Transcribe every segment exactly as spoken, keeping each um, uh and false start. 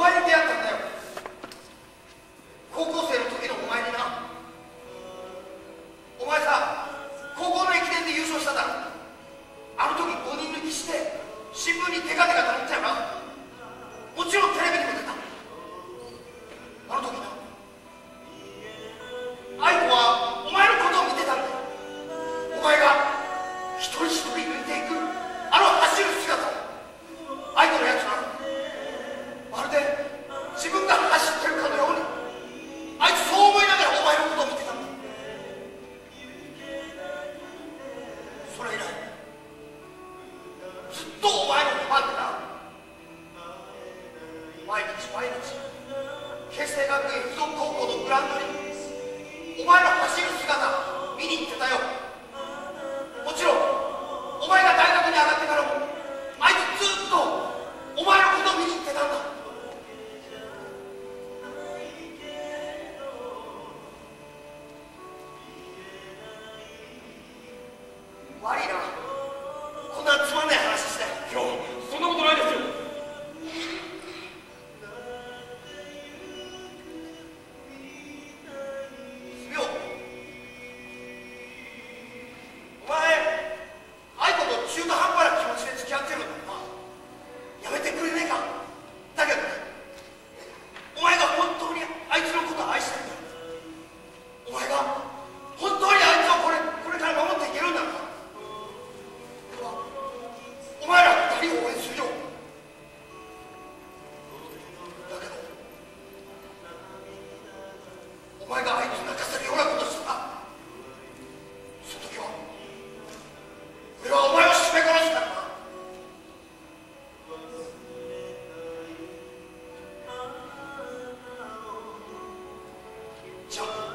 前に出会ったんだよ。高校生の時のお前にな。お前さ、高校の駅伝で優勝しただろ。あの時ごにん抜きして新聞にデカデカと載ったよな。もちろんテレビにも出た。あの時な、愛子はお前のことを見てたんだよ。お前が一人一人抜いていくあの走る姿を。愛子のやつな、まるで自分が走ってるかのように、あいつそう思いながらお前のことを見てたんだ。それ以来ずっとお前のファンでな、毎日毎日慶成学園附属高校のグラウンドにお前の走る姿見に行ってたよ。もちろんお前が大学に上がってからもあいつずっとお前のことを見に行ってたんだ。悪いな、こんなつまんない話して。 いや、そんなことないですよ。 すみよ、お前愛子と中途半端な気持ちで付き合ってるんだろな。やめてくれねえか。だけどお前が本当にあいつのことを愛してるんだ。お前が本当にあいつをこれこれから守っていけるんだろ。お前ら二人を応援するよ。だけどお前があいつを泣かせるようなことしたら、その時は俺はお前を絞め殺すからな。じゃあ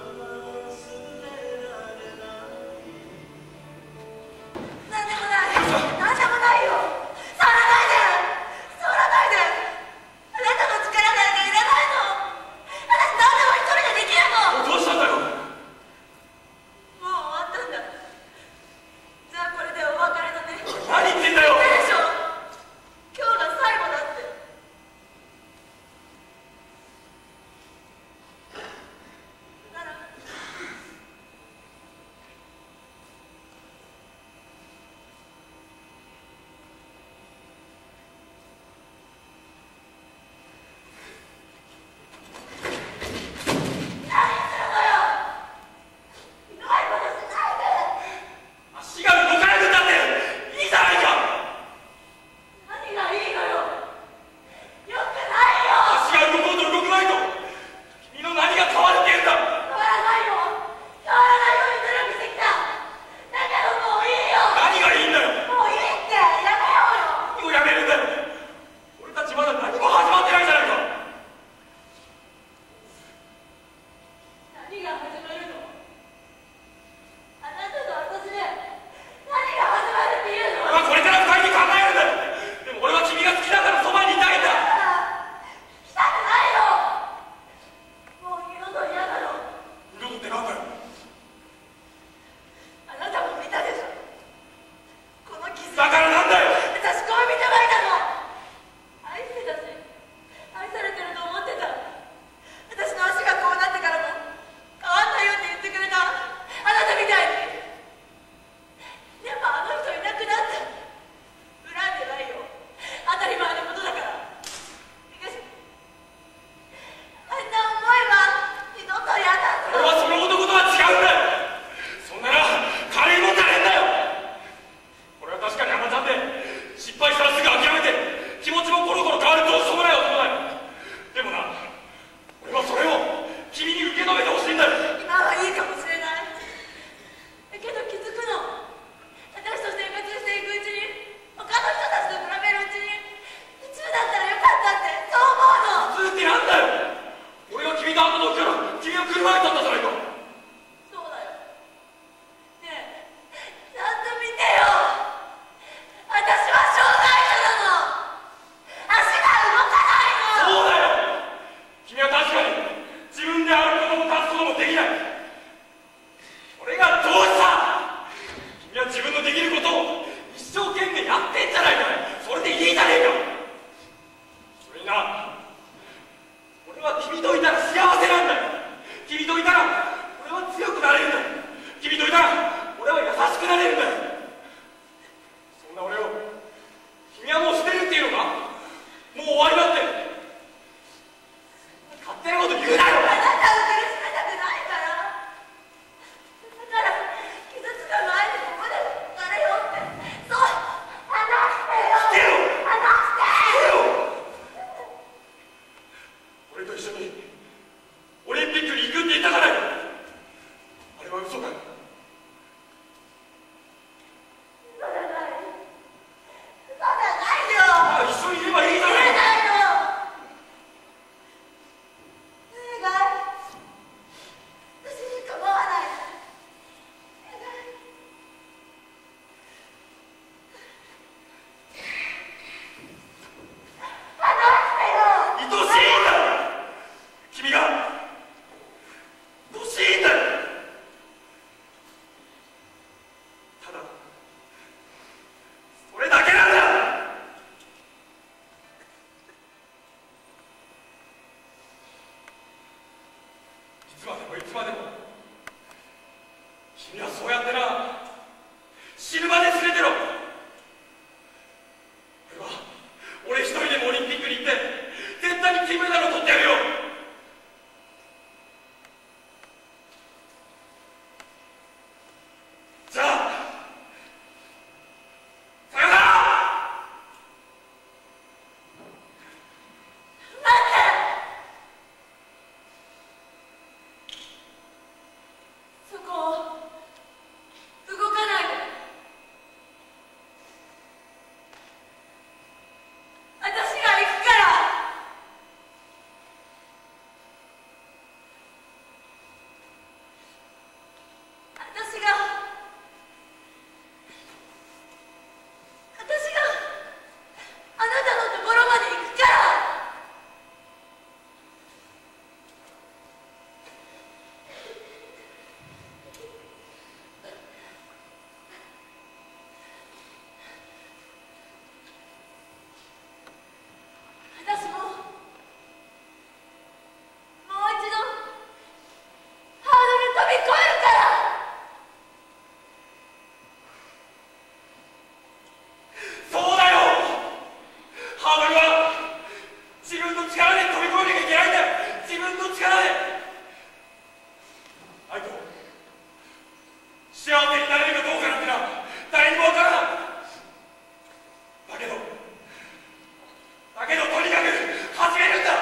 なんでもない。なんでもないよ。触らないで。触らないで。あなたの力なんかいらないの。私何でも一人でできるの。 どうしたんだよ。 といたら俺は強くなれるんだ。君といたら俺は優しくなれるんだ。そんな俺を君はもう捨てるっていうのか？もう終わりだって。勝手なこと言うなよ。 あなたを苦しめたくないから。だから傷つく前にここで別れようって。そう、離してよ。離してよ。 俺と一緒にオリンピックに行くって言ったじゃないか。あれは嘘だ。 嘘じゃない。嘘じゃないよ。 ああ、一緒にいればいいじゃない。 言えないの。お願い。私に構わない。お願い。離してよ。 愛しいんだ。君が愛しいんだよ。ただそれだけなんだ。いつまでもいつまでも君はそうやってな、死ぬまで連れてろ。俺は俺一人でもオリンピックに行って絶対に金メダルを取ってやるよ。じゃあさよなら。 そこ動かないで。私が行くから。私が私があなたのところまで行くから。私ももう一度ハードル飛び越えるから。 そうだよ。ハードルは自分の力で飛び越えなきゃいけないんだよ。自分の力で。愛と幸せになれるかどうかなんてな、誰にもわからない。だけどだけどとにかく始めるんだ。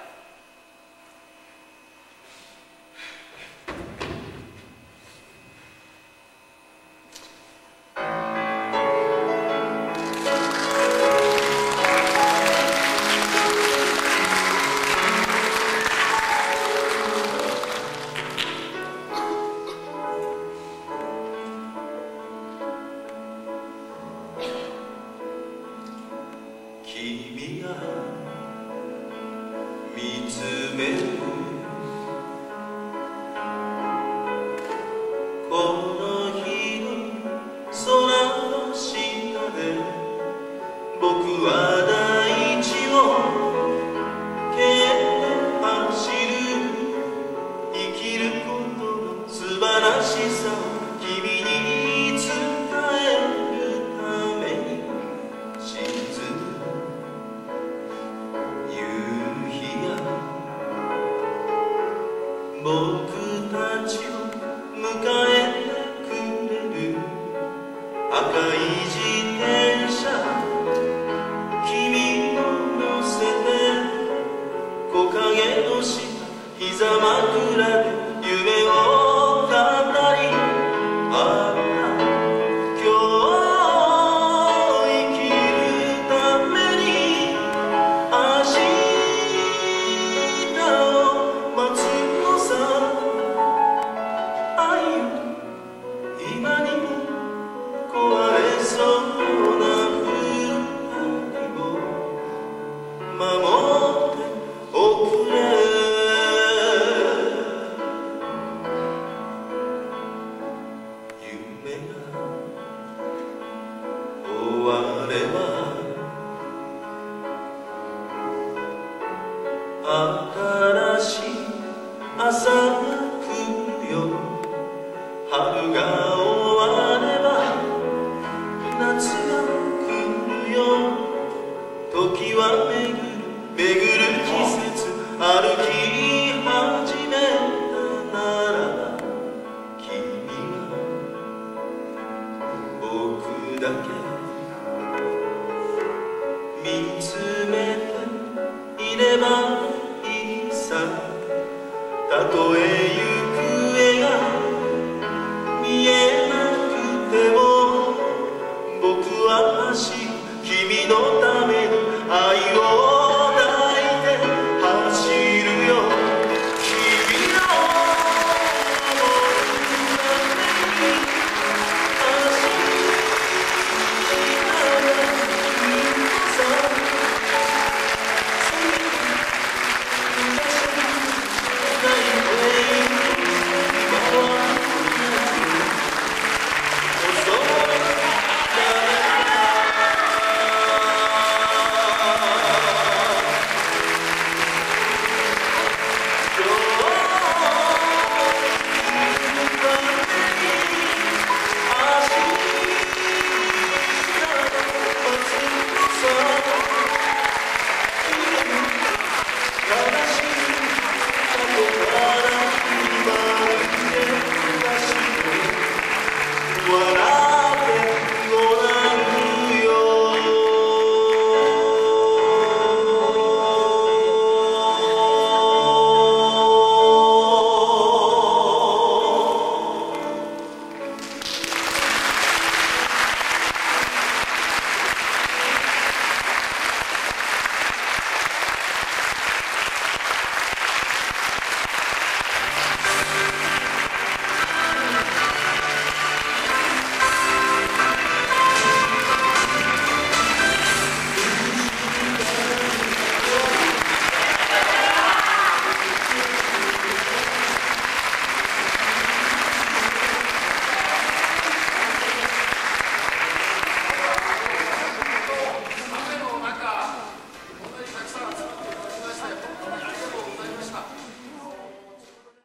君が見つめるこの日の空の下で、僕は大地を蹴って走る。生きることの素晴らしさを君に伝えるために沈む夕日が僕たちを迎えてくれる。赤い自転車君を乗せて、木陰の下膝枕で夢を語り合った。今日生きるために明日を待つのさ。愛よ今にも壊れそうな二人を守っておくれ。夢が終われば新しい朝が来が終われば夏が来るよ。時は巡る巡る季節歩き